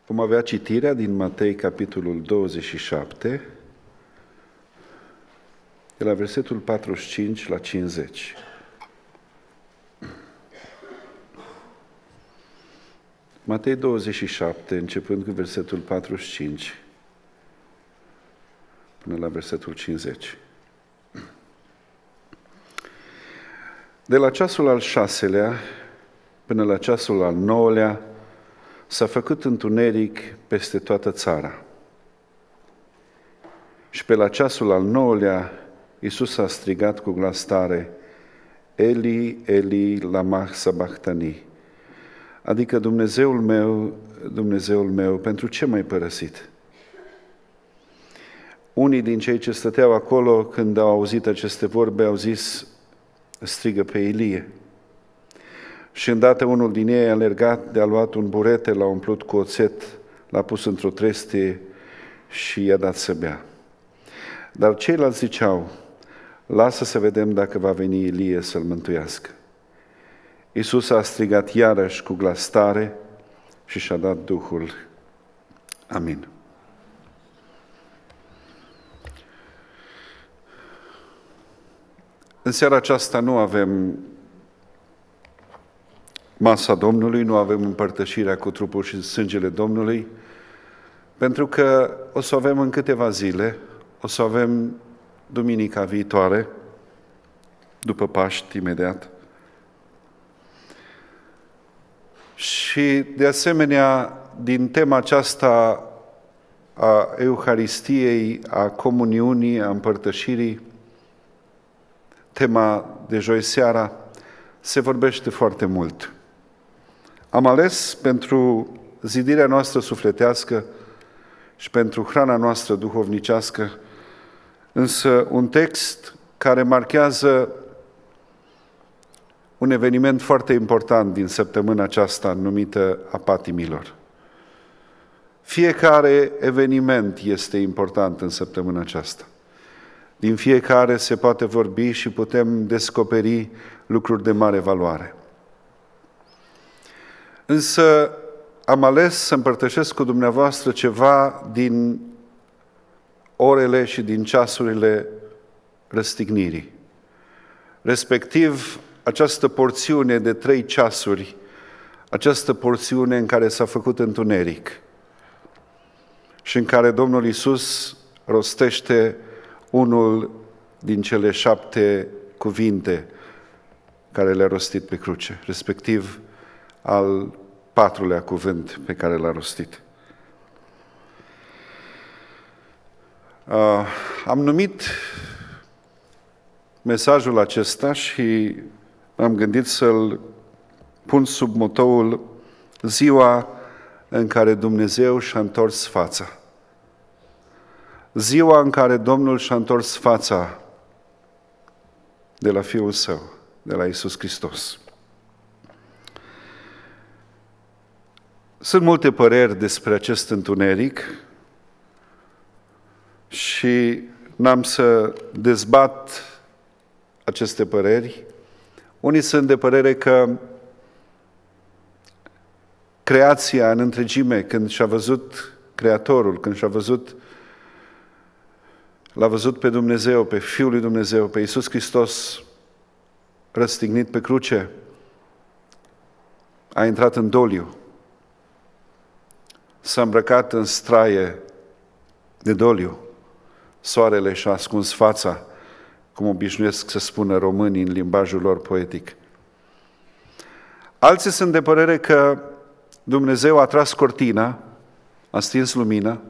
Vom avea citirea din Matei, capitolul 27, de la versetul 45 la 50. Matei 27, începând cu versetul 45 până la versetul 50. De la ceasul al 6-lea până la ceasul al 9-lea s-a făcut întuneric peste toată țara. Și pe la ceasul al 9-lea Iisus a strigat cu glas tare: Eli, Eli, lama sabachthani, adică Dumnezeul meu, pentru ce m-ai părăsit? Unii din cei ce stăteau acolo, când au auzit aceste vorbe, au zis: strigă pe Ilie. Și îndată unul din ei a alergat, de-a luat un burete, l-a umplut cu oțet, l-a pus într-o trestie și i-a dat să bea. Dar ceilalți ziceau: lasă să vedem dacă va veni Ilie să-l mântuiască. Iisus a strigat iarăși cu glas tare și și-a dat Duhul. Amin. În seara aceasta nu avem masa Domnului, nu avem împărtășirea cu trupul și sângele Domnului, pentru că o să o avem în câteva zile, o să o avem duminica viitoare, după Paști, imediat. Și, de asemenea, din tema aceasta a Euharistiei, a comuniunii, a împărtășirii, tema de joi seara, se vorbește foarte mult. Am ales pentru zidirea noastră sufletească și pentru hrana noastră duhovnicească, însă un text care marchează un eveniment foarte important din săptămâna aceasta numită a patimilor. Fiecare eveniment este important în săptămâna aceasta. Din fiecare se poate vorbi și putem descoperi lucruri de mare valoare. Însă am ales să împărtășesc cu dumneavoastră ceva din orele și din ceasurile răstignirii. Respectiv, această porțiune de 3 ceasuri, această porțiune în care s-a făcut întuneric și în care Domnul Iisus rostește unul din cele 7 cuvinte care le-a rostit pe cruce, respectiv al 4-lea cuvânt pe care l-a rostit. Am numit mesajul acesta și am gândit să-l pun sub motoul ziua în care Dumnezeu și-a întors fața. Ziua în care Domnul și-a întors fața de la Fiul Său, de la Iisus Hristos. Sunt multe păreri despre acest întuneric și n-am să dezbat aceste păreri. Unii sunt de părere că creația în întregime, când și-a văzut Creatorul, când l-a văzut pe Dumnezeu, pe Fiul lui Dumnezeu, pe Iisus Hristos răstignit pe cruce, a intrat în doliu, s-a îmbrăcat în straie de doliu, soarele și-a ascuns fața, cum obișnuiesc să spună românii în limbajul lor poetic. Alții sunt de părere că Dumnezeu a tras cortina, a stins lumina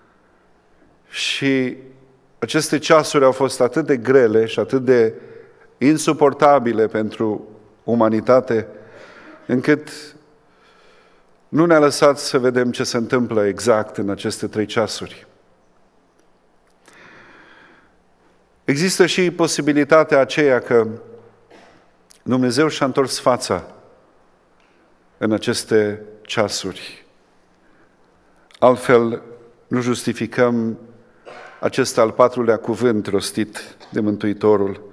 și aceste ceasuri au fost atât de grele și atât de insuportabile pentru umanitate, încât nu ne-a lăsat să vedem ce se întâmplă exact în aceste 3 ceasuri. Există și posibilitatea aceea că Dumnezeu și-a întors fața în aceste ceasuri. Altfel, nu justificăm acest al 4-lea cuvânt rostit de Mântuitorul: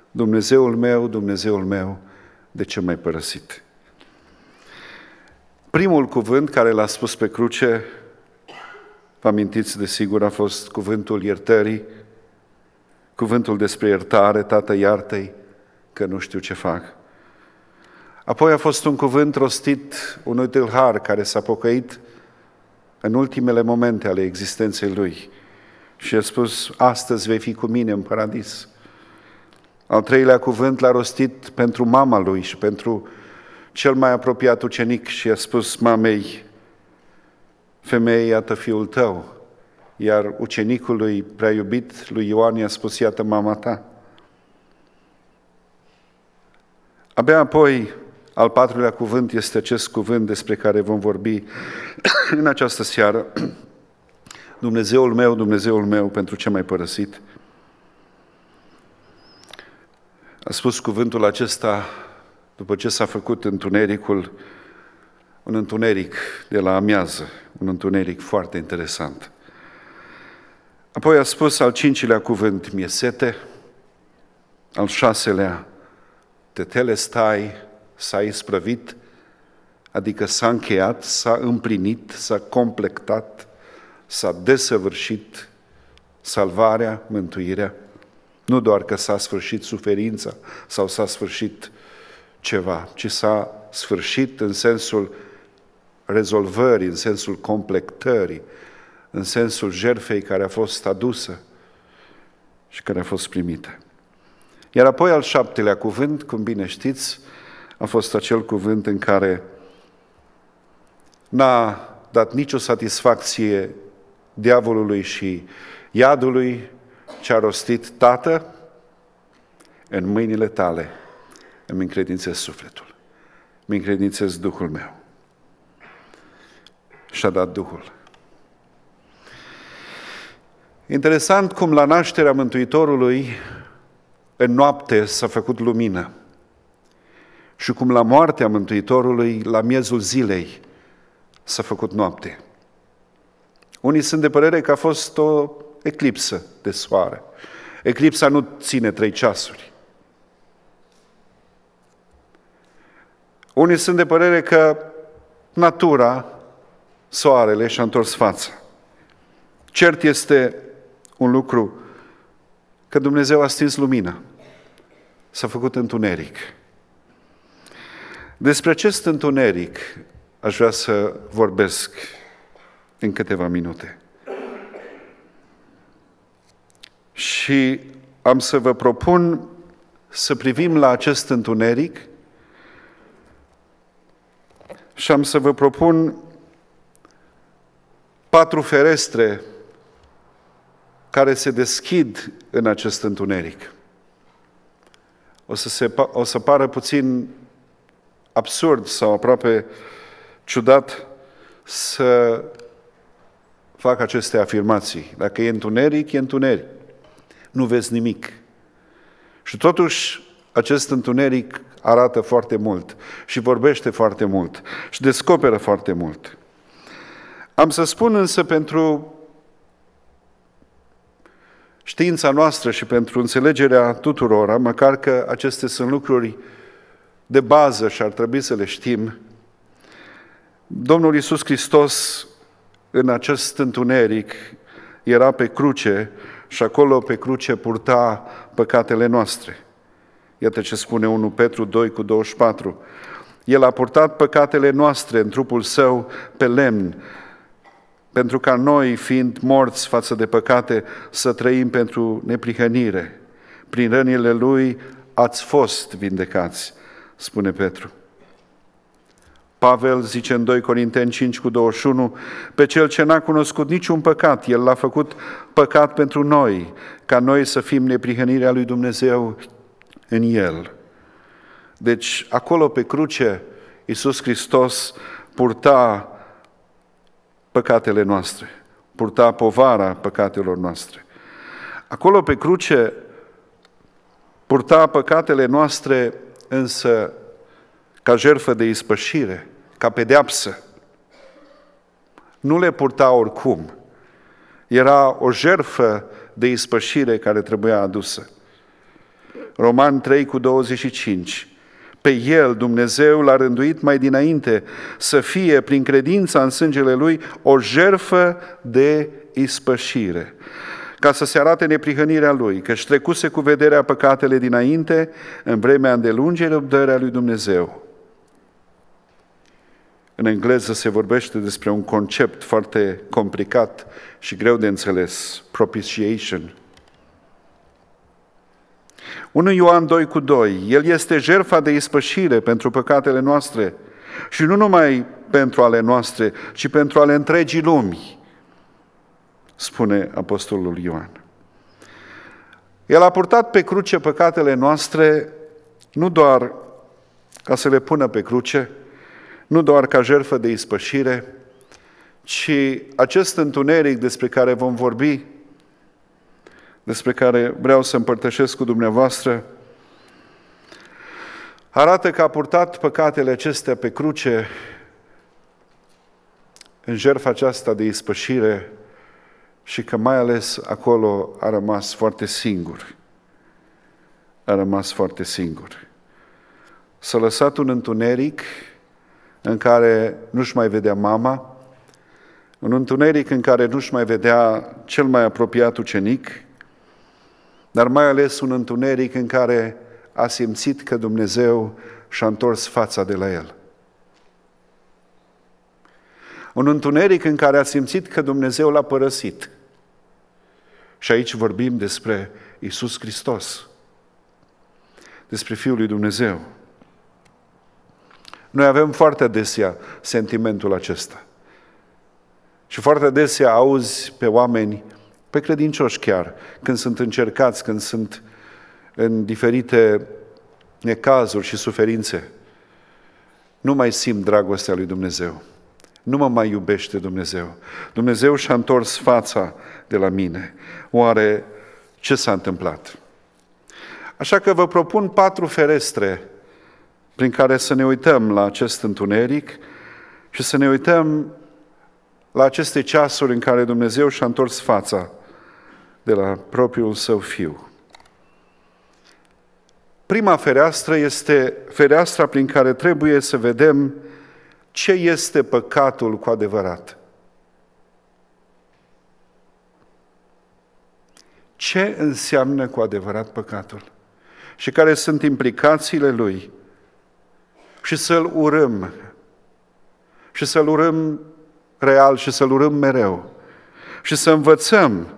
Dumnezeul meu, de ce m-ai părăsit? Primul cuvânt care l-a spus pe cruce, vă amintiți desigur, a fost cuvântul iertării, cuvântul despre iertare: Tată, iartă-i că nu știu ce fac. Apoi a fost un cuvânt rostit unui tâlhar care s-a pocăit în ultimele momente ale existenței lui și a spus: astăzi vei fi cu mine în paradis. Al treilea cuvânt l-a rostit pentru mama lui și pentru cel mai apropiat ucenic și a spus mamei: femeie, iată fiul tău. Iar ucenicului prea iubit, lui Ioan, i-a spus: iată mama ta. Abia apoi, al patrulea cuvânt este acest cuvânt despre care vom vorbi în această seară: Dumnezeul meu, pentru ce m-ai părăsit? A spus cuvântul acesta după ce s-a făcut întunericul, un întuneric de la amiază, un întuneric foarte interesant. Apoi a spus al cincilea cuvânt: mi-e sete. Al șaselea: tetelestai, s-a isprăvit, adică s-a încheiat, s-a împlinit, s-a completat, s-a desăvârșit salvarea, mântuirea. Nu doar că s-a sfârșit suferința sau s-a sfârșit ceva, ci s-a sfârșit în sensul rezolvării, în sensul completării, în sensul jertfei care a fost adusă și care a fost primită. Iar apoi al șaptelea cuvânt, cum bine știți, a fost acel cuvânt în care n-a dat nicio satisfacție diavolului și iadului, ce a rostit: Tată, în mâinile tale îmi încredințez sufletul, îmi încredințez Duhul meu. Și-a dat Duhul. Interesant cum la nașterea Mântuitorului în noapte s-a făcut lumină și cum la moartea Mântuitorului, la miezul zilei, s-a făcut noapte. Unii sunt de părere că a fost o eclipsă de soare. Eclipsa nu ține 3 ceasuri. Unii sunt de părere că natura, soarele, și-a întors fața. Cert este un lucru, că Dumnezeu a stins lumina. S-a făcut întuneric. Despre acest întuneric aș vrea să vorbesc în câteva minute. Și am să vă propun să privim la acest întuneric și am să vă propun 4 ferestre care se deschid în acest întuneric. O să pară puțin absurd sau aproape ciudat să fac aceste afirmații. Dacă e întuneric, e întuneric. Nu vezi nimic. Și totuși, acest întuneric arată foarte mult și vorbește foarte mult și descoperă foarte mult. Am să spun însă pentru știința noastră și pentru înțelegerea tuturora, măcar că acestea sunt lucruri de bază și ar trebui să le știm, Domnul Iisus Hristos în acest întuneric era pe cruce și acolo pe cruce purta păcatele noastre. Iată ce spune 1 Petru 2:24. El a purtat păcatele noastre în trupul său pe lemn, pentru ca noi, fiind morți față de păcate, să trăim pentru neprihănire. Prin rănile Lui ați fost vindecați, spune Petru. Pavel zice în 2 Corinteni 5:21, pe cel ce n-a cunoscut niciun păcat, El l-a făcut păcat pentru noi, ca noi să fim neprihănirea lui Dumnezeu în El. Deci, acolo pe cruce, Iisus Hristos purta păcatele noastre, purta povara păcatelor noastre. Acolo pe cruce purta păcatele noastre, însă ca jertfă de ispășire, ca pedeapsă. Nu le purta oricum. Era o jertfă de ispășire care trebuia adusă. Romani 3:25. pe El, Dumnezeu l-a rânduit mai dinainte să fie, prin credința în sângele Lui, o jertfă de ispășire, ca să se arate neprihănirea Lui, că-și trecuse cu vederea păcatele dinainte, în vremea îndelungii răbdării a lui Dumnezeu. În engleză se vorbește despre un concept foarte complicat și greu de înțeles, propitiation. 1 Ioan 2:2, El este jertfa de ispășire pentru păcatele noastre și nu numai pentru ale noastre, ci pentru ale întregii lumi, spune apostolul Ioan. El a purtat pe cruce păcatele noastre nu doar ca să le pună pe cruce, nu doar ca jertfă de ispășire, ci acest întuneric despre care vom vorbi, despre care vreau să împărtășesc cu dumneavoastră, arată că a purtat păcatele acestea pe cruce în jertfa aceasta de ispășire și că mai ales acolo a rămas foarte singur. A rămas foarte singur. S-a lăsat un întuneric în care nu-și mai vedea mama, un întuneric în care nu-și mai vedea cel mai apropiat ucenic, dar mai ales un întuneric în care a simțit că Dumnezeu și-a întors fața de la el. Un întuneric în care a simțit că Dumnezeu l-a părăsit. Și aici vorbim despre Iisus Hristos, despre Fiul lui Dumnezeu. Noi avem foarte adesea sentimentul acesta. Și foarte adesea auzi pe oameni, pe credincioși chiar, când sunt încercați, când sunt în diferite necazuri și suferințe, nu mai simt dragostea lui Dumnezeu. Nu mă mai iubește Dumnezeu. Dumnezeu și-a întors fața de la mine. Oare ce s-a întâmplat? Așa că vă propun 4 ferestre prin care să ne uităm la acest întuneric și să ne uităm la aceste ceasuri în care Dumnezeu și-a întors fața de la propriul Său Fiu. Prima fereastră este fereastra prin care trebuie să vedem ce este păcatul cu adevărat. Ce înseamnă cu adevărat păcatul? Și care sunt implicațiile lui? Și să-l urâm. Și să-l urâm real și să-l urâm mereu. Și să învățăm.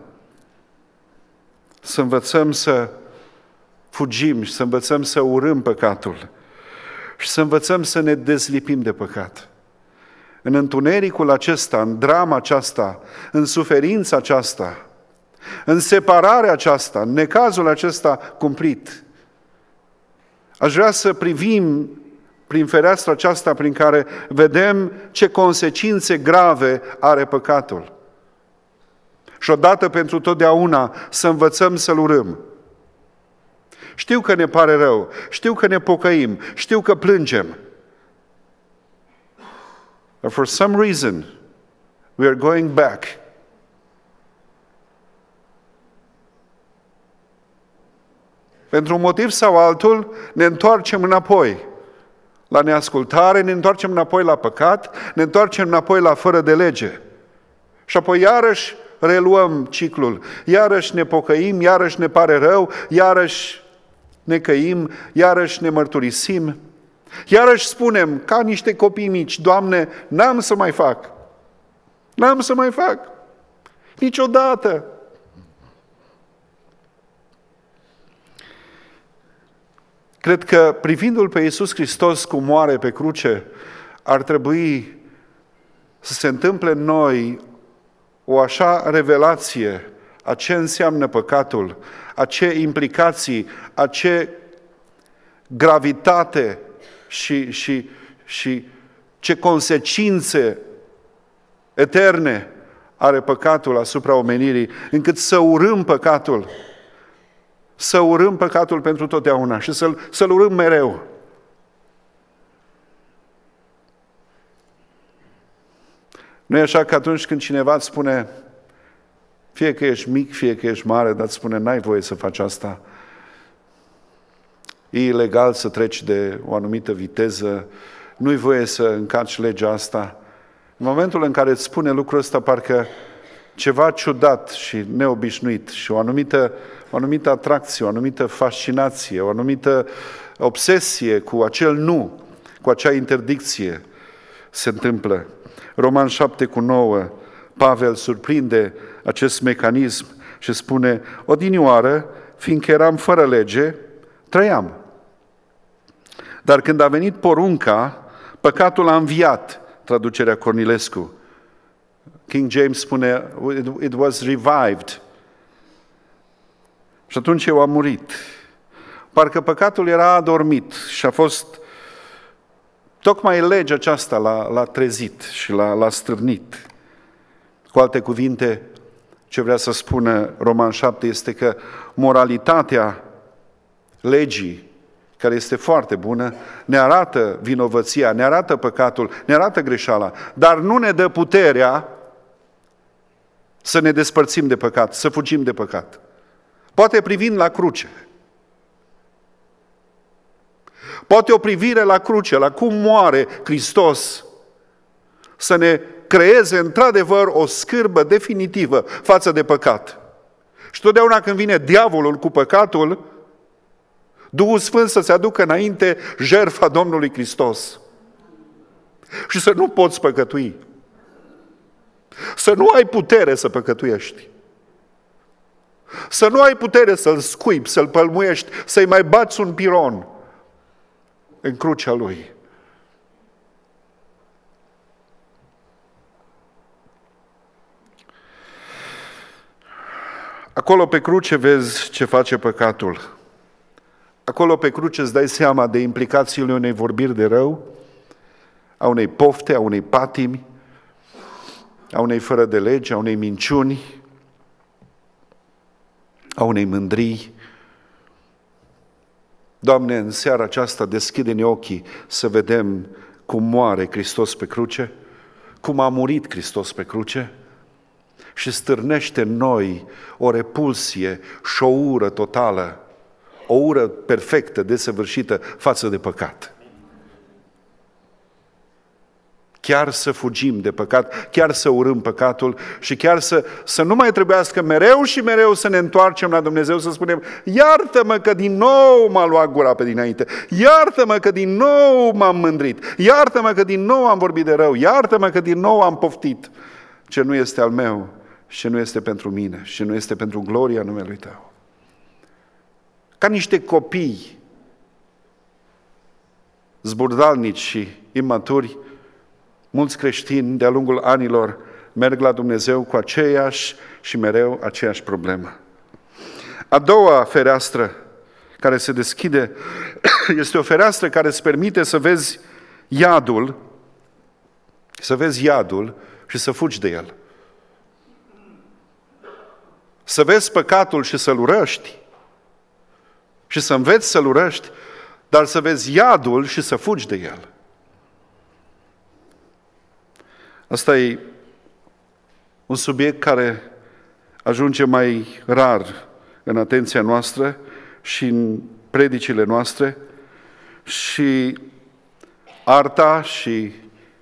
Să învățăm să fugim și să învățăm să urâm păcatul. Și să învățăm să ne dezlipim de păcat. În întunericul acesta, în drama aceasta, în suferința aceasta, în separarea aceasta, în necazul acesta cumplit, aș vrea să privim prin fereastra aceasta prin care vedem ce consecințe grave are păcatul. Și odată pentru totdeauna să învățăm să-l urâm. Știu că ne pare rău, știu că ne pocăim, știu că plângem. But for some reason, we are going back. Pentru un motiv sau altul, ne întoarcem înapoi la neascultare, ne întoarcem înapoi la păcat, ne întoarcem înapoi la fără de lege. Și apoi iarăși reluăm ciclul, iarăși ne pocăim, iarăși ne pare rău, iarăși ne căim, iarăși ne mărturisim, iarăși spunem, ca niște copii mici, Doamne, n-am să mai fac. N-am să mai fac. Niciodată. Cred că privindu-L pe Iisus Hristos cum moare pe cruce, ar trebui să se întâmple în noi o așa revelație a ce înseamnă păcatul, a ce implicații, a ce gravitate și ce consecințe eterne are păcatul asupra omenirii, încât să urâm păcatul. Să urâm păcatul pentru totdeauna și să-l urâm mereu. Nu e așa că atunci când cineva îți spune, fie că ești mic, fie că ești mare, dar îți spune, n-ai voie să faci asta, e ilegal să treci de o anumită viteză, nu-i voie să încarci legea asta. În momentul în care îți spune lucrul ăsta, parcă ceva ciudat și neobișnuit și o anumită atracție, o anumită fascinație, o anumită obsesie cu acel nu, cu acea interdicție se întâmplă. Roman 7:9, Pavel surprinde acest mecanism și spune: odinioară, fiindcă eram fără lege, trăiam. Dar când a venit porunca, păcatul a înviat, traducerea Cornilescu. King James spune, it was revived. Și atunci eu am murit. Parcă păcatul era adormit și a fost tocmai legea aceasta l-a trezit și l-a stârnit. Cu alte cuvinte, ce vrea să spună Roman 7 este că moralitatea legii, care este foarte bună, ne arată vinovăția, ne arată păcatul, ne arată greșeala, dar nu ne dă puterea să ne despărțim de păcat, să fugim de păcat. Poate privind la cruce. Poate o privire la cruce, la cum moare Hristos, să ne creeze într-adevăr o scârbă definitivă față de păcat. Și totdeauna când vine diavolul cu păcatul, Duhul Sfânt să se aducă înainte jertfa Domnului Hristos. Și să nu poți păcătui. Să nu ai putere să păcătuiești. Să nu ai putere să-l scuipi, să-l pălmuiești, să-i mai bați un piron în crucea lui. Acolo pe cruce vezi ce face păcatul. Acolo pe cruce îți dai seama de implicațiile unei vorbiri de rău, a unei pofte, a unei patimi, a unei fără de lege, a unei minciuni, a unei mândrii. Doamne, în seara aceasta deschide-ne ochii să vedem cum moare Hristos pe cruce, cum a murit Hristos pe cruce și stârnește în noi o repulsie și o ură totală, o ură perfectă, desăvârșită față de păcat. Chiar să fugim de păcat, chiar să urâm păcatul și chiar să nu mai trebuiască mereu și mereu să ne întoarcem la Dumnezeu, să spunem: iartă-mă că din nou m-a luat gura pe dinainte, iartă-mă că din nou m-am mândrit, iartă-mă că din nou am vorbit de rău, iartă-mă că din nou am poftit ce nu este al meu și ce nu este pentru mine și ce nu este pentru gloria numelui Tău. Ca niște copii zburdalnici și imaturi, mulți creștini de-a lungul anilor merg la Dumnezeu cu aceeași și mereu aceeași problemă. A doua fereastră care se deschide este o fereastră care îți permite să vezi iadul, și să fugi de el. Să vezi păcatul și să-l urăști și să înveți să-l urăști, dar să vezi iadul și să fugi de el. Asta e un subiect care ajunge mai rar în atenția noastră și în predicile noastre și arta și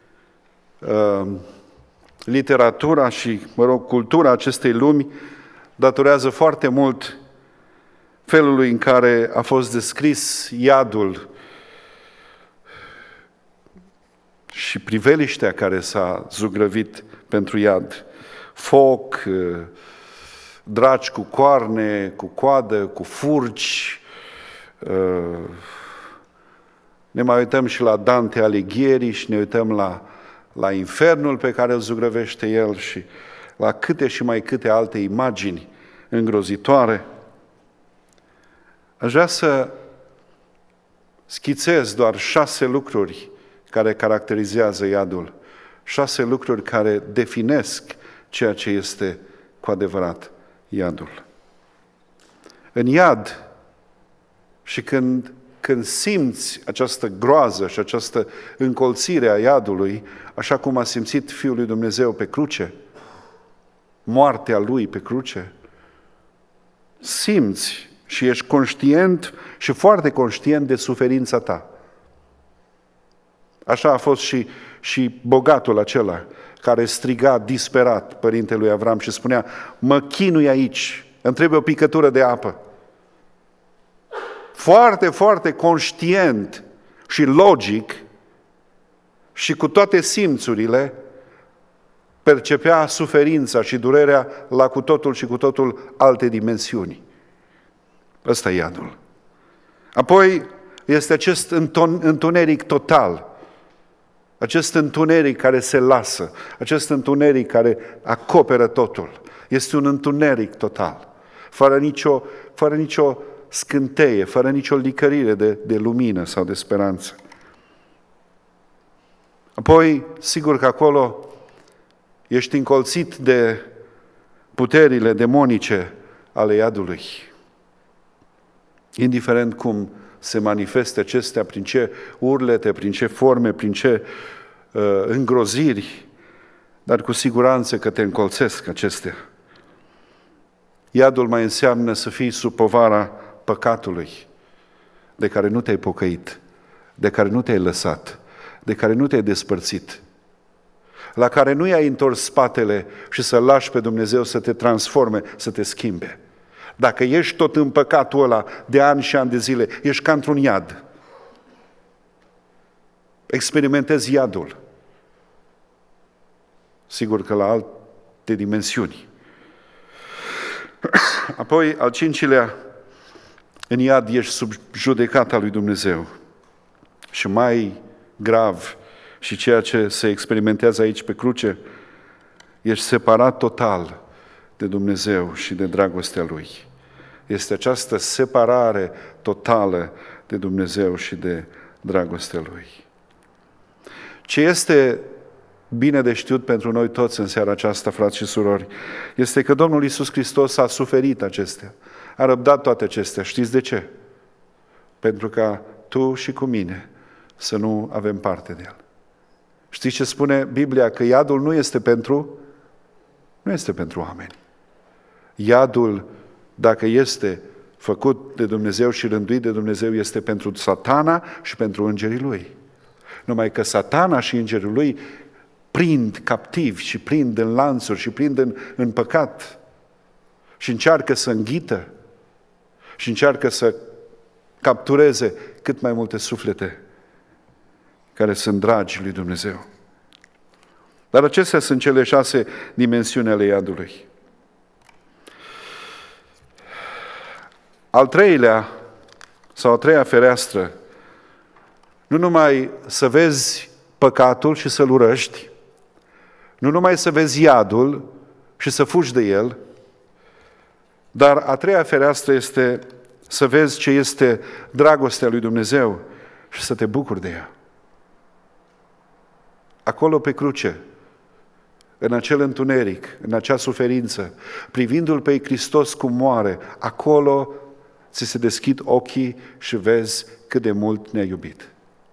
literatura și, cultura acestei lumi datorează foarte mult felului în care a fost descris iadul și priveliștea care s-a zugrăvit pentru iad. Foc, draci cu coarne, cu coadă, cu furci. Ne mai uităm și la Dante Alighieri și ne uităm la infernul pe care îl zugrăvește el și la câte și mai câte alte imagini îngrozitoare. Aș vrea să schițez doar 6 lucruri care caracterizează iadul, 6 lucruri care definesc ceea ce este cu adevărat iadul. În iad, și când simți această groază și această încolțire a iadului, așa cum a simțit Fiul lui Dumnezeu pe cruce, moartea Lui pe cruce, simți și ești conștient și foarte conștient de suferința ta. Așa a fost și bogatul acela care striga disperat părintelui Avram și spunea: mă chinui aici, îmi trebuie o picătură de apă. Foarte, foarte conștient și logic și cu toate simțurile percepea suferința și durerea la cu totul și cu totul alte dimensiuni. Ăsta e iadul. Apoi este acest întuneric total, acest întuneric care se lasă, acest întuneric care acoperă totul. Este un întuneric total, fără nicio scânteie, fără nicio licărire de lumină sau de speranță. Apoi, sigur că acolo ești încolțit de puterile demonice ale iadului. Indiferent cum se manifeste acestea, prin ce urlete, prin ce forme, prin ce îngroziri, dar cu siguranță că te încolțesc acestea. Iadul mai înseamnă să fii sub povara păcatului, de care nu te-ai pocăit, de care nu te-ai lăsat, de care nu te-ai despărțit, la care nu i-ai întors spatele și să lași pe Dumnezeu să te transforme, să te schimbe. Dacă ești tot în păcatul ăla de ani și ani de zile, ești ca într-un iad. Experimentezi iadul. Sigur că la alte dimensiuni. Apoi, al cincilea, în iad ești sub judecata lui Dumnezeu. Și mai grav, și ceea ce se experimentează aici pe cruce, ești separat total de Dumnezeu și de dragostea Lui. Este această separare totală de Dumnezeu și de dragostea Lui. Ce este bine de știut pentru noi toți în seara aceasta, frați și surori, este că Domnul Iisus Hristos a suferit acestea, a răbdat toate acestea. Știți de ce? Pentru ca tu și cu mine să nu avem parte de El. Știți ce spune Biblia? Că iadul nu este pentru oameni. Iadul, dacă este făcut de Dumnezeu și rânduit de Dumnezeu, este pentru Satana și pentru îngerii lui. Numai că Satana și îngerii lui prind captivi și prind în lanțuri și prind în păcat și încearcă să înghită și încearcă să captureze cât mai multe suflete care sunt dragi lui Dumnezeu. Dar acestea sunt cele 6 dimensiuni ale iadului. Al treilea, sau a treia fereastră, nu numai să vezi păcatul și să-l urăști, nu numai să vezi iadul și să fugi de el, dar a treia fereastră este să vezi ce este dragostea lui Dumnezeu și să te bucuri de ea. Acolo pe cruce, în acel întuneric, în acea suferință, privindu-L pe Hristos cum moare, acolo ți se deschid ochii și vezi cât de mult ne-a iubit.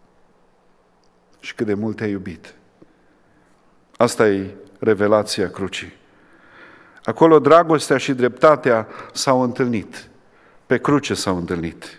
Și cât de mult te-a iubit. Asta e revelația crucii. Acolo dragostea și dreptatea s-au întâlnit. Pe cruce s-au întâlnit.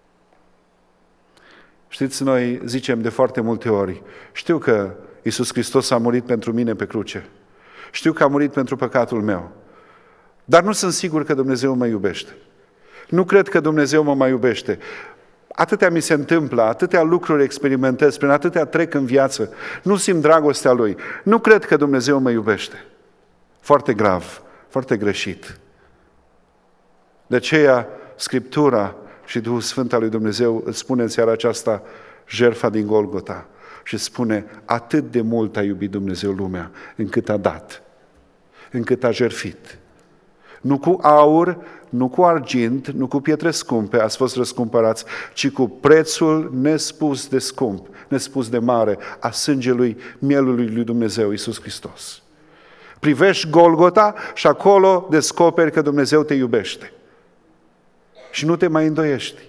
Știți, noi zicem de foarte multe ori, știu că Iisus Hristos a murit pentru mine pe cruce. Știu că a murit pentru păcatul meu. Dar nu sunt sigur că Dumnezeu mă iubește. Nu cred că Dumnezeu mă mai iubește. Atâtea mi se întâmplă, atâtea lucruri experimentez, prin atâtea trec în viață. Nu simt dragostea Lui. Nu cred că Dumnezeu mă iubește. Foarte grav, foarte greșit. De aceea, Scriptura și Duhul Sfânt al lui Dumnezeu îți spune în seara aceasta jertfa din Golgota și spune: atât de mult a iubit Dumnezeu lumea, încât a dat, încât a jertfit. Nu cu aur, nu cu argint, nu cu pietre scumpe ați fost răscumpărați, ci cu prețul nespus de scump, nespus de mare, a sângelui, mielului lui Dumnezeu, Iisus Hristos. Privești Golgota și acolo descoperi că Dumnezeu te iubește. Și nu te mai îndoiești.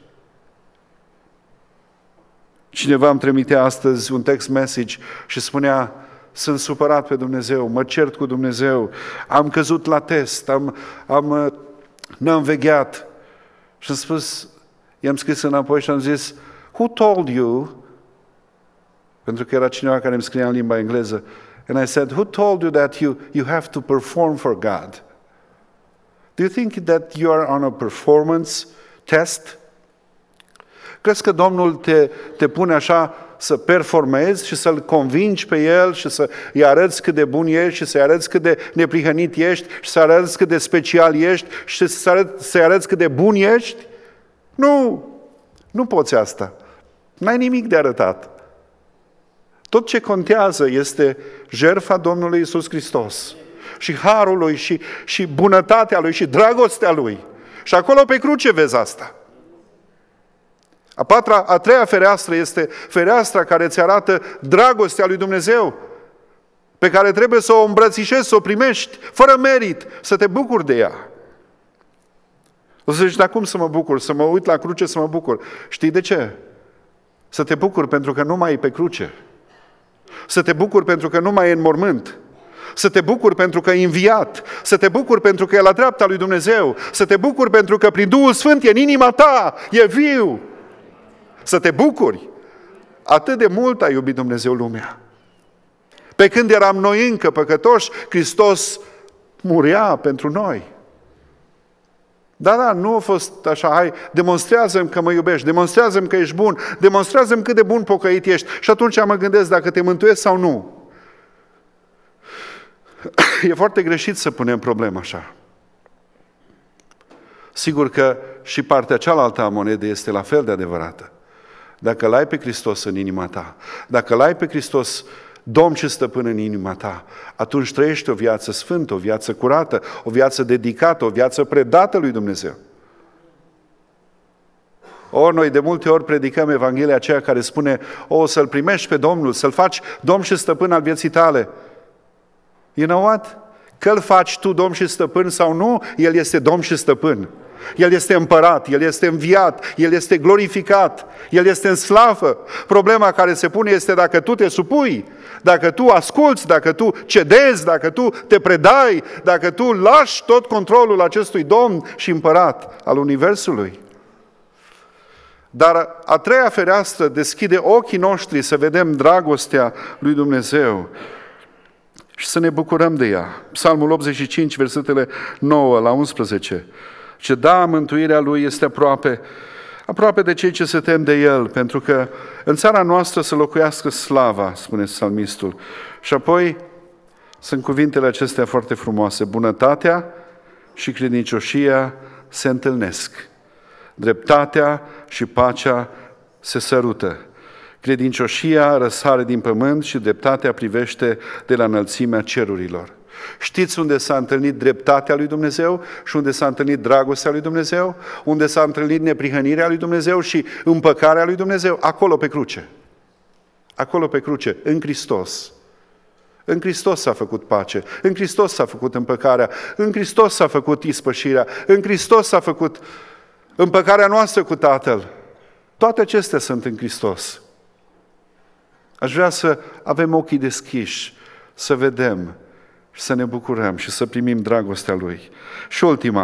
Cineva îmi trimitea astăzi un text message și spunea: sunt supărat pe Dumnezeu, mă cert cu Dumnezeu, am căzut la test, n-am vegheat Și am spus, i-am scris înapoi și am zis, who told you, pentru că era cineva care îmi scria în limba engleză, and I said, who told you that you have to perform for God? Do you think that you are on a performance test? Crezi că Domnul te pune așa să performezi și să-L convingi pe El și să-i arăți cât de bun ești și să-i arăți cât de neprihănit ești și să arăți cât de special ești și să-i arăți cât de bun ești? Nu poți asta. N-ai nimic de arătat. Tot ce contează este jertfa Domnului Iisus Hristos și harul Lui și bunătatea Lui și dragostea Lui. Și acolo pe cruce vezi asta. A treia fereastră este fereastra care îți arată dragostea lui Dumnezeu, pe care trebuie să o îmbrățișezi, să o primești, fără merit, să te bucuri de ea. O să zici, dar cum să mă bucur? Să mă uit la cruce să mă bucur. Știi de ce? Să te bucuri pentru că nu mai e pe cruce. Să te bucuri pentru că nu mai e în mormânt. Să te bucuri pentru că e înviat. Să te bucuri pentru că e la dreapta lui Dumnezeu. Să te bucuri pentru că prin Duhul Sfânt e în inima ta, e viu. Să te bucuri. Atât de mult a iubit Dumnezeu lumea. Pe când eram noi încă păcătoși, Hristos murea pentru noi. Da, nu a fost așa, hai, demonstrează-mi că mă iubești, demonstrează-mi că ești bun, demonstrează-mi cât de bun pocăit ești. Și atunci mă gândesc dacă te mântuiesc sau nu. E foarte greșit să punem problema așa. Sigur că și partea cealaltă a monedei este la fel de adevărată. Dacă l-ai pe Hristos în inima ta, dacă l-ai pe Hristos Domn și Stăpân în inima ta, atunci trăiești o viață sfântă, o viață curată, o viață dedicată, o viață predată lui Dumnezeu. Noi de multe ori predicăm Evanghelia aceea care spune, să-L primești pe Domnul, să-L faci Domn și Stăpân al vieții tale. You know what? Că îl faci tu Domn și Stăpân sau nu, El este Domn și Stăpân. El este împărat, El este înviat, El este glorificat, El este în slavă. Problema care se pune este dacă tu te supui, dacă tu asculți, dacă tu cedezi, dacă tu te predai, dacă tu lași tot controlul acestui Domn și împărat al Universului. Dar a treia fereastră deschide ochii noștri să vedem dragostea lui Dumnezeu și să ne bucurăm de ea. Psalmul 85, versetele 9 la 11. Ce da, mântuirea Lui este aproape de cei ce se tem de El, pentru că în țara noastră să locuiască slava, spune psalmistul. Și apoi sunt cuvintele acestea foarte frumoase. Bunătatea și credincioșia se întâlnesc. Dreptatea și pacea se sărută. Credincioșia răsare din pământ și dreptatea privește de la înălțimea cerurilor. Știți unde s-a întâlnit dreptatea lui Dumnezeu și unde s-a întâlnit dragostea lui Dumnezeu? Unde s-a întâlnit neprihănirea lui Dumnezeu și împăcarea lui Dumnezeu? Acolo pe cruce. Acolo pe cruce, în Hristos. În Hristos s-a făcut pace, în Hristos s-a făcut împăcarea, în Hristos s-a făcut ispășirea, în Hristos s-a făcut împăcarea noastră cu Tatăl. Toate acestea sunt în Hristos. Aș vrea să avem ochii deschiși, să vedem și să ne bucurăm și să primim dragostea Lui. Și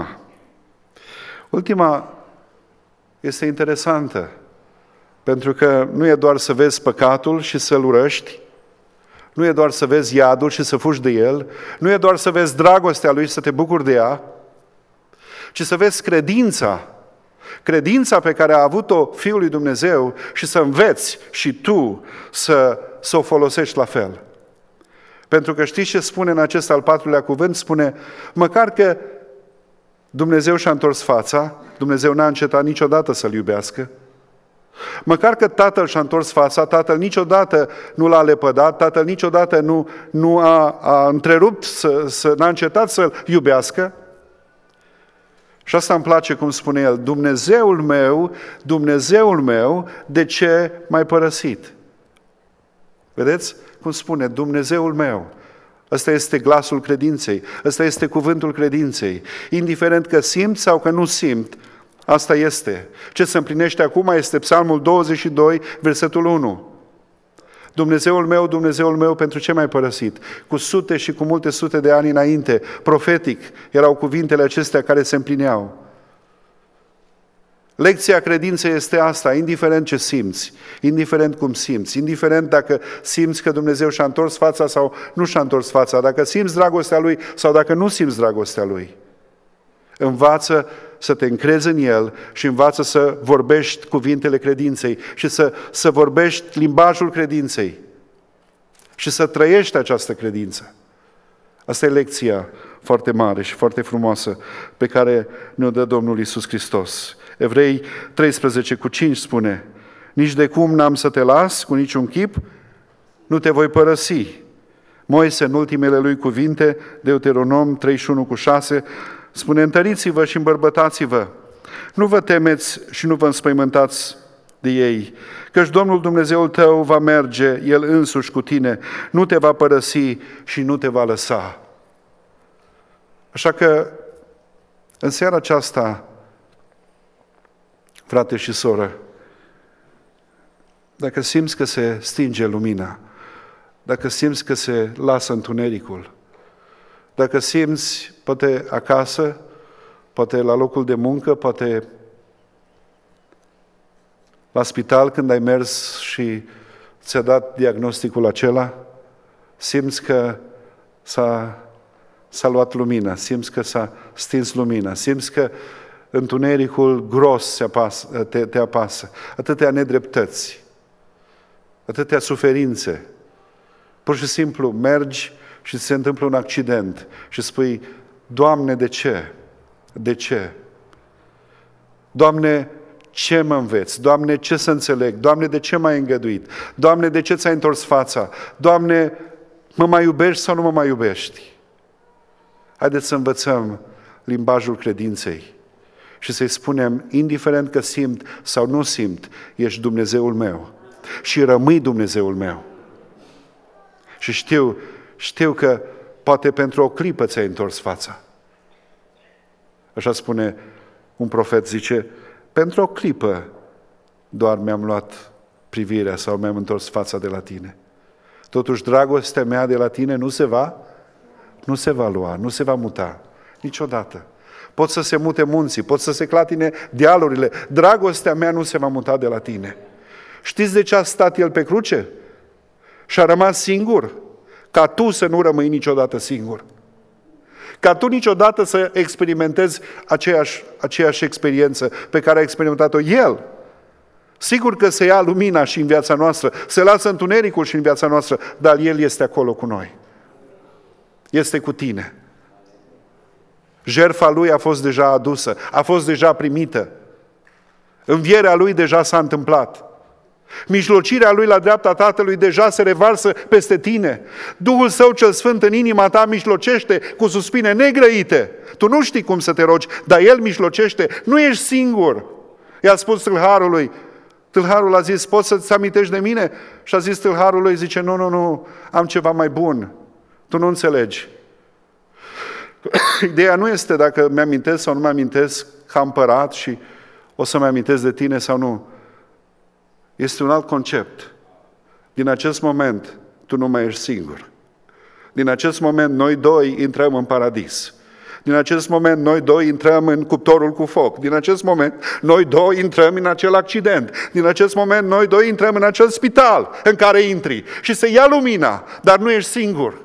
ultima este interesantă, pentru că nu e doar să vezi păcatul și să-l urăști, nu e doar să vezi iadul și să fugi de el, nu e doar să vezi dragostea Lui și să te bucuri de ea, ci să vezi credința pe care a avut-o Fiul lui Dumnezeu și să înveți și tu să o folosești la fel. Pentru că știți ce spune în acest al patrulea cuvânt? Spune, măcar că Dumnezeu și-a întors fața, Dumnezeu n-a încetat niciodată să-L iubească, măcar că Tatăl și-a întors fața, Tatăl niciodată nu l-a lepădat, Tatăl niciodată nu a întrerupt, n-a încetat să-L iubească. Și asta îmi place cum spune el, Dumnezeul meu, de ce m-ai părăsit? Vedeți cum spune, Dumnezeul meu. Ăsta este glasul credinței, ăsta este cuvântul credinței. Indiferent că simt sau că nu simt, asta este. Ce se împlinește acum este Psalmul 22, versetul 1. Dumnezeul meu, pentru ce m-ai părăsit? Cu sute și cu multe sute de ani înainte, profetic, erau cuvintele acestea care se împlineau. Lecția credinței este asta, indiferent ce simți, indiferent cum simți, indiferent dacă simți că Dumnezeu și-a întors fața sau nu și-a întors fața, dacă simți dragostea Lui sau dacă nu simți dragostea Lui. Învață să te încrezi în El și învață să vorbești cuvintele credinței și să vorbești limbajul credinței și să trăiești această credință. Asta e lecția foarte mare și foarte frumoasă pe care ne-o dă Domnul Iisus Hristos. Evrei 13:5 spune: nici de cum n-am să te las, cu niciun chip nu te voi părăsi. Moise, în ultimele lui cuvinte, Deuteronom 31:6, spune: întăriți-vă și îmbărbătați-vă, nu vă temeți și nu vă înspăimântați de ei, căci Domnul Dumnezeul tău va merge, El însuși cu tine, nu te va părăsi și nu te va lăsa. Așa că, în seara aceasta, frate și soră, dacă simți că se stinge lumina, dacă simți că se lasă întunericul, dacă simți, poate acasă, poate la locul de muncă, poate la spital când ai mers și ți-a dat diagnosticul acela, simți că s-a luat lumina, simți că s-a stins lumina, simți că întunericul gros te apasă, atâtea nedreptăți, atâtea suferințe. Pur și simplu mergi și se întâmplă un accident și spui: Doamne, de ce? De ce? Doamne, ce mă înveți? Doamne, ce să înțeleg? Doamne, de ce m-ai îngăduit? Doamne, de ce ți-ai întors fața? Doamne, mă mai iubești sau nu mă mai iubești? Haideți să învățăm limbajul credinței și să-i spunem, indiferent că simt sau nu simt, ești Dumnezeul meu și rămâi Dumnezeul meu. Și știu că poate pentru o clipă ți-ai întors fața. Așa spune un profet, zice: pentru o clipă doar mi-am luat privirea sau mi-am întors fața de la tine. Totuși dragostea mea de la tine nu se va lua, nu se va muta niciodată. Pot să se mute munții, pot să se clatine dealurile, dragostea mea nu se va muta de la tine. Știți de ce a stat El pe cruce? Și a rămas singur, ca tu să nu rămâi niciodată singur. Ca tu niciodată să experimentezi aceeași experiență pe care a experimentat-o El. Sigur că se ia lumina și în viața noastră, se lasă întunericul și în viața noastră, dar El este acolo cu noi. Este cu tine. Jertfa Lui a fost deja adusă, a fost deja primită. Învierea Lui deja s-a întâmplat. Mijlocirea Lui la dreapta Tatălui deja se revarsă peste tine. Duhul Său cel Sfânt în inima ta mijlocește cu suspine negrăite. Tu nu știi cum să te rogi, dar El mijlocește. Nu ești singur. I-a spus tâlharului. Tâlharul a zis: poți să-ți amintești de mine? Și a zis tâlharului, zice: nu, am ceva mai bun. Tu nu înțelegi. Ideea nu este dacă mi-amintesc sau nu mi-amintesc ca împărat și o să-mi amintesc de tine sau nu. Este un alt concept. Din acest moment, tu nu mai ești singur. Din acest moment, noi doi intrăm în paradis. Din acest moment, noi doi intrăm în cuptorul cu foc. Din acest moment, noi doi intrăm în acel accident. Din acest moment, noi doi intrăm în acel spital în care intri. Și se ia lumina, dar nu ești singur.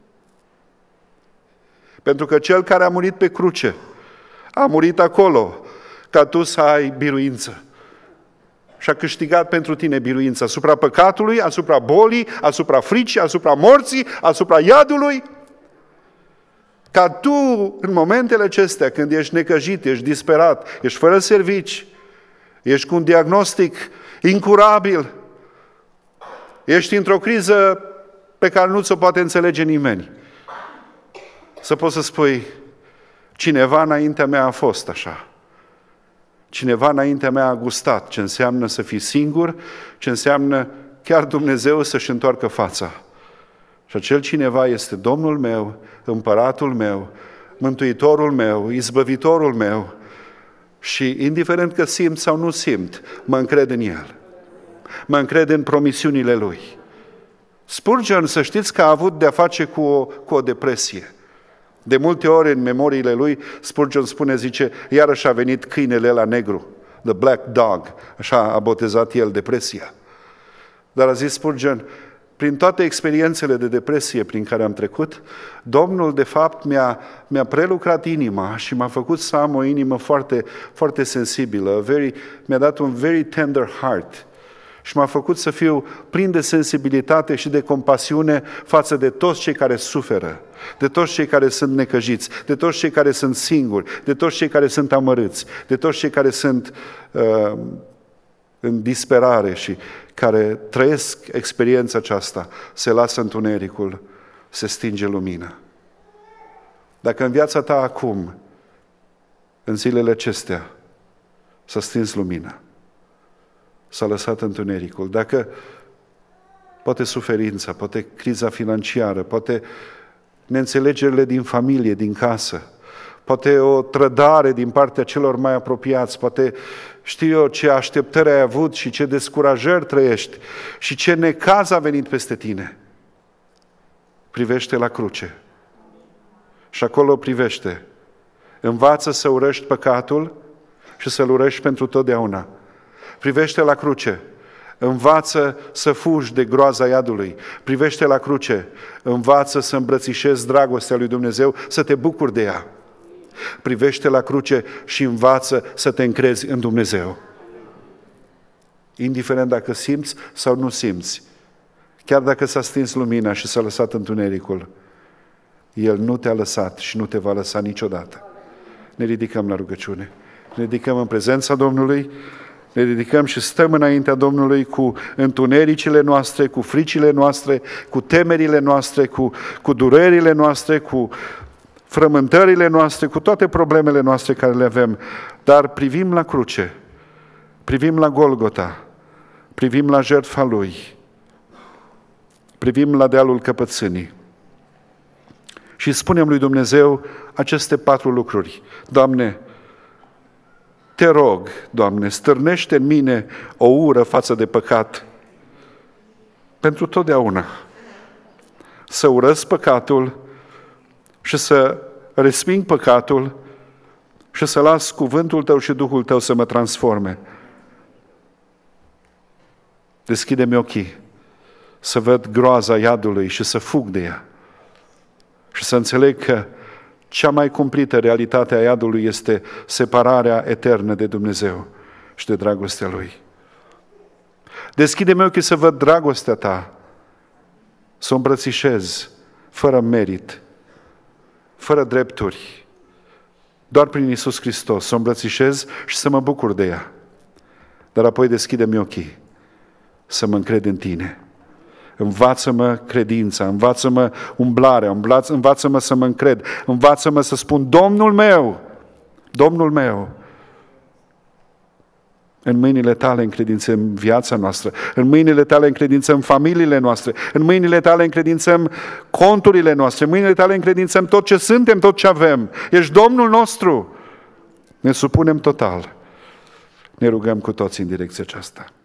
Pentru că Cel care a murit pe cruce, a murit acolo, ca tu să ai biruință. Și a câștigat pentru tine biruința asupra păcatului, asupra bolii, asupra fricii, asupra morții, asupra iadului. Ca tu, în momentele acestea, când ești necăjit, ești disperat, ești fără servici, ești cu un diagnostic incurabil, ești într-o criză pe care nu ți-o poate înțelege nimeni, să poți să spui: cineva înaintea mea a fost așa. Cineva înaintea mea a gustat ce înseamnă să fii singur, ce înseamnă chiar Dumnezeu să-și întoarcă fața. Și acel cineva este Domnul meu, Împăratul meu, Mântuitorul meu, Izbăvitorul meu. Și indiferent că simt sau nu simt, mă încred în El. Mă încred în promisiunile Lui. Spurgeon, să știți că a avut de-a face cu o depresie. De multe ori în memoriile lui, Spurgeon spune, zice: iarăși a venit câinele la negru. the black dog, așa a botezat el depresia. Dar a zis Spurgeon, prin toate experiențele de depresie prin care am trecut, Domnul, de fapt, mi-a prelucrat inima și m-a făcut să am o inimă foarte, foarte sensibilă, mi-a dat un very tender heart și m-a făcut să fiu plin de sensibilitate și de compasiune față de toți cei care suferă, de toți cei care sunt necăjiți, de toți cei care sunt singuri, de toți cei care sunt amărâți, de toți cei care sunt în disperare și care trăiesc experiența aceasta, se lasă întunericul, se stinge lumina. Dacă în viața ta acum, în zilele acestea, s-a stins lumina, s-a lăsat întunericul, dacă poate suferința, poate criza financiară, poate neînțelegerile din familie, din casă, poate o trădare din partea celor mai apropiați, poate știu eu ce așteptări ai avut și ce descurajări trăiești și ce necaz a venit peste tine. Privește la cruce și acolo privește. Învață să urăști păcatul și să-l urăști pentru totdeauna. Privește la cruce. Învață să fugi de groaza iadului. Privește la cruce. Învață să îmbrățișezi dragostea lui Dumnezeu, să te bucuri de ea. Privește la cruce și învață să te încrezi în Dumnezeu. Indiferent dacă simți sau nu simți, chiar dacă s-a stins lumina și s-a lăsat întunericul, El nu te-a lăsat și nu te va lăsa niciodată. Ne ridicăm la rugăciune. Ne ridicăm în prezența Domnului, ne ridicăm și stăm înaintea Domnului cu întunericile noastre, cu fricile noastre, cu temerile noastre, cu durerile noastre, cu frământările noastre, cu toate problemele noastre care le avem, dar privim la cruce, privim la Golgota, privim la jertfa Lui, privim la dealul căpățânii și spunem lui Dumnezeu aceste 4 lucruri. Doamne, te rog, Doamne, stârnește în mine o ură față de păcat pentru totdeauna. Să urăsc păcatul și să resping păcatul și să las cuvântul Tău și Duhul Tău să mă transforme. Deschide-mi ochii să văd groaza iadului și să fug de ea și să înțeleg că cea mai cumplită realitate a iadului este separarea eternă de Dumnezeu și de dragostea Lui. Deschide-mi ochii să văd dragostea Ta, să o îmbrățișez fără merit, fără drepturi, doar prin Iisus Hristos, să o îmbrățișez și să mă bucur de ea. Dar apoi deschide-mi ochii să mă încred în Tine. Învață-mă credința, învață-mă umblarea, învață-mă să mă încred, învață-mă să spun Domnul meu, Domnul meu. În mâinile Tale încredințăm viața noastră, în mâinile Tale încredințăm familiile noastre, în mâinile Tale încredințăm conturile noastre, în mâinile Tale încredințăm tot ce suntem, tot ce avem. Ești Domnul nostru. Ne supunem total. Ne rugăm cu toții în direcția aceasta.